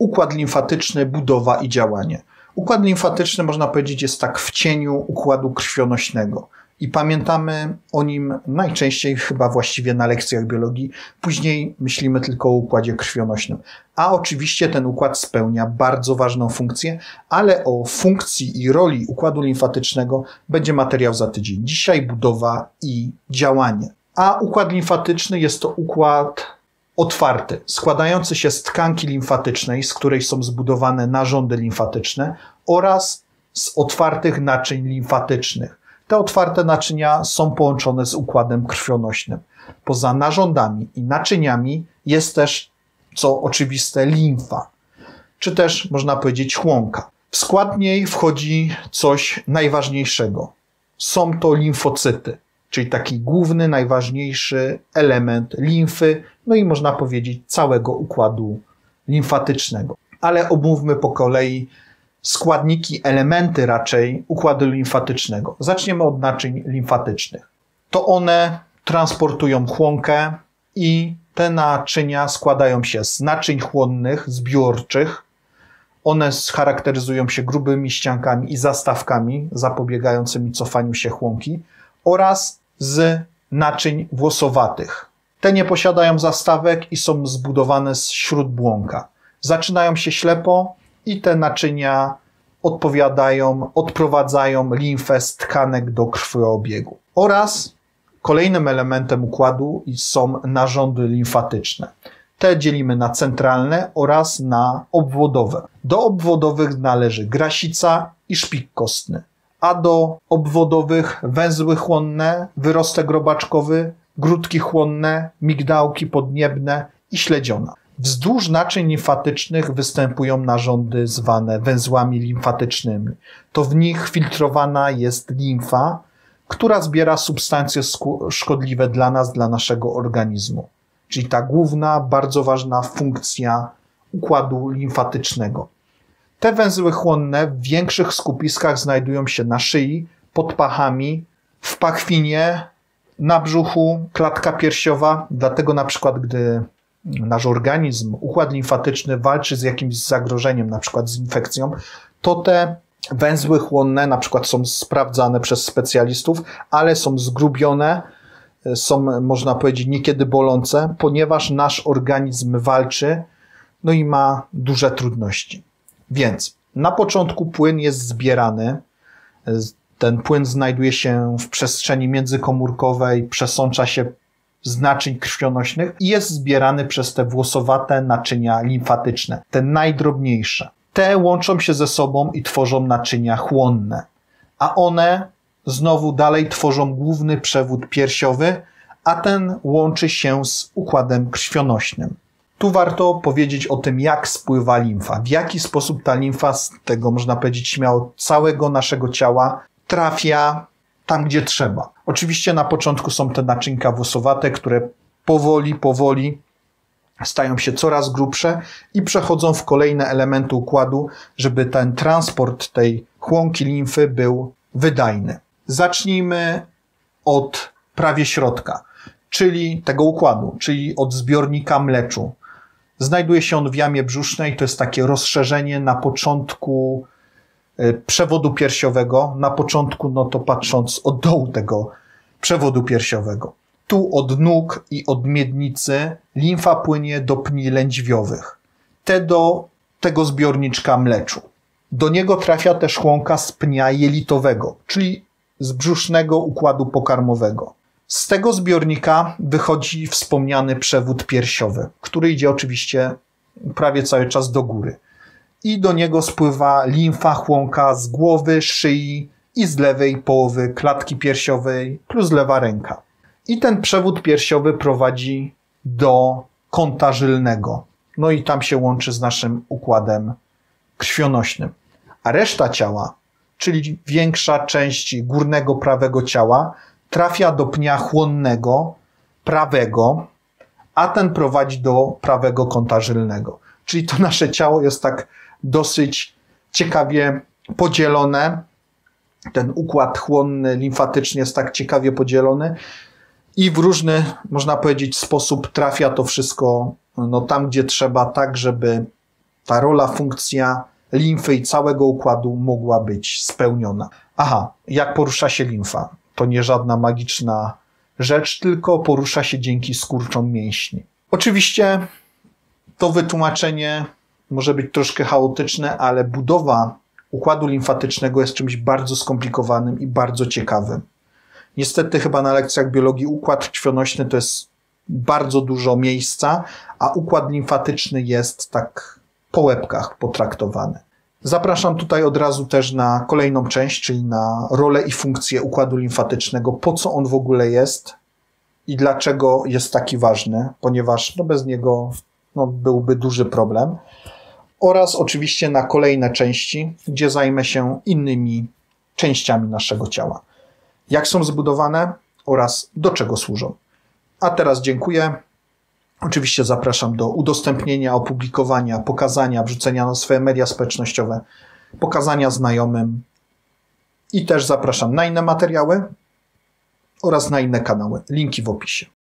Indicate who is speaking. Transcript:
Speaker 1: układ limfatyczny, budowa i działanie. Układ limfatyczny, można powiedzieć, jest tak w cieniu układu krwionośnego. I pamiętamy o nim najczęściej chyba właściwie na lekcjach biologii. Później myślimy tylko o układzie krwionośnym. A oczywiście ten układ spełnia bardzo ważną funkcję, ale o funkcji i roli układu limfatycznego będzie materiał za tydzień. Dzisiaj budowa i działanie. A układ limfatyczny jest to układ otwarty, składający się z tkanki limfatycznej, z której są zbudowane narządy limfatyczne oraz z otwartych naczyń limfatycznych. Te otwarte naczynia są połączone z układem krwionośnym. Poza narządami i naczyniami jest też, co oczywiste, limfa, czy też można powiedzieć chłonka. W skład niej wchodzi coś najważniejszego. Są to limfocyty, czyli taki główny, najważniejszy element limfy, no i można powiedzieć całego układu limfatycznego. Ale omówmy po kolei składniki, elementy raczej układu limfatycznego. Zaczniemy od naczyń limfatycznych. To one transportują chłonkę i te naczynia składają się z naczyń chłonnych, zbiorczych. One charakteryzują się grubymi ściankami i zastawkami zapobiegającymi cofaniu się chłonki oraz z naczyń włosowatych. Te nie posiadają zastawek i są zbudowane z śródbłąka. Zaczynają się ślepo i te naczynia odprowadzają limfę z tkanek do krwiobiegu. Oraz kolejnym elementem układu są narządy limfatyczne. Te dzielimy na centralne oraz na obwodowe. Do obwodowych należy grasica i szpik kostny, a do obwodowych węzły chłonne, wyrostek robaczkowy, grudki chłonne, migdałki podniebne i śledziona. Wzdłuż naczyń limfatycznych występują narządy zwane węzłami limfatycznymi. To w nich filtrowana jest limfa, która zbiera substancje szkodliwe dla nas, dla naszego organizmu. Czyli ta główna, bardzo ważna funkcja układu limfatycznego. Te węzły chłonne w większych skupiskach znajdują się na szyi, pod pachami, w pachwinie, na brzuchu, klatka piersiowa. Dlatego na przykład, gdy nasz organizm, układ limfatyczny walczy z jakimś zagrożeniem, na przykład z infekcją, to te węzły chłonne na przykład są sprawdzane przez specjalistów, ale są zgrubione, są, można powiedzieć, niekiedy bolące, ponieważ nasz organizm walczy, no i ma duże trudności. Więc na początku płyn jest zbierany. Ten płyn znajduje się w przestrzeni międzykomórkowej, przesącza się z naczyń krwionośnych i jest zbierany przez te włosowate naczynia limfatyczne, te najdrobniejsze. Te łączą się ze sobą i tworzą naczynia chłonne, a one znowu dalej tworzą główny przewód piersiowy, a ten łączy się z układem krwionośnym. Tu warto powiedzieć o tym, jak spływa limfa, w jaki sposób ta limfa z tego, można powiedzieć śmiało, całego naszego ciała trafia tam, gdzie trzeba. Oczywiście na początku są te naczynka włosowate, które powoli stają się coraz grubsze i przechodzą w kolejne elementy układu, żeby ten transport tej chłonki limfy był wydajny. Zacznijmy od prawie środka, czyli tego układu, czyli od zbiornika mleczu. Znajduje się on w jamie brzusznej, to jest takie rozszerzenie na początku przewodu piersiowego, na początku, no to patrząc od dołu tego przewodu piersiowego. Tu od nóg i od miednicy limfa płynie do pni lędźwiowych, te do tego zbiorniczka mleczu. Do niego trafia też chłonka z pnia jelitowego, czyli z brzusznego układu pokarmowego. Z tego zbiornika wychodzi wspomniany przewód piersiowy, który idzie oczywiście prawie cały czas do góry. I do niego spływa limfa chłonka z głowy, szyi i z lewej połowy klatki piersiowej plus lewa ręka. I ten przewód piersiowy prowadzi do kąta żylnego. No i tam się łączy z naszym układem krwionośnym. A reszta ciała, czyli większa część górnego prawego ciała, trafia do pnia chłonnego prawego, a ten prowadzi do prawego kąta żylnego. Czyli to nasze ciało jest tak dosyć ciekawie podzielone. Ten układ chłonny, limfatyczny jest tak ciekawie podzielony i w różny, można powiedzieć, sposób trafia to wszystko no, tam, gdzie trzeba, tak, żeby ta rola, funkcja limfy i całego układu mogła być spełniona. Aha, jak porusza się limfa? To nie żadna magiczna rzecz, tylko porusza się dzięki skurczom mięśni. Oczywiście to wytłumaczenie może być troszkę chaotyczne, ale budowa układu limfatycznego jest czymś bardzo skomplikowanym i bardzo ciekawym. Niestety chyba na lekcjach biologii układ krwionośny to jest bardzo dużo miejsca, a układ limfatyczny jest tak po łebkach potraktowany. Zapraszam tutaj od razu też na kolejną część, czyli na rolę i funkcję układu limfatycznego, po co on w ogóle jest i dlaczego jest taki ważny, ponieważ bez niego byłby duży problem. Oraz oczywiście na kolejne części, gdzie zajmę się innymi częściami naszego ciała. Jak są zbudowane oraz do czego służą. A teraz dziękuję. Oczywiście zapraszam do udostępnienia, opublikowania, pokazania, wrzucenia na swoje media społecznościowe, pokazania znajomym i też zapraszam na inne materiały oraz na inne kanały. Linki w opisie.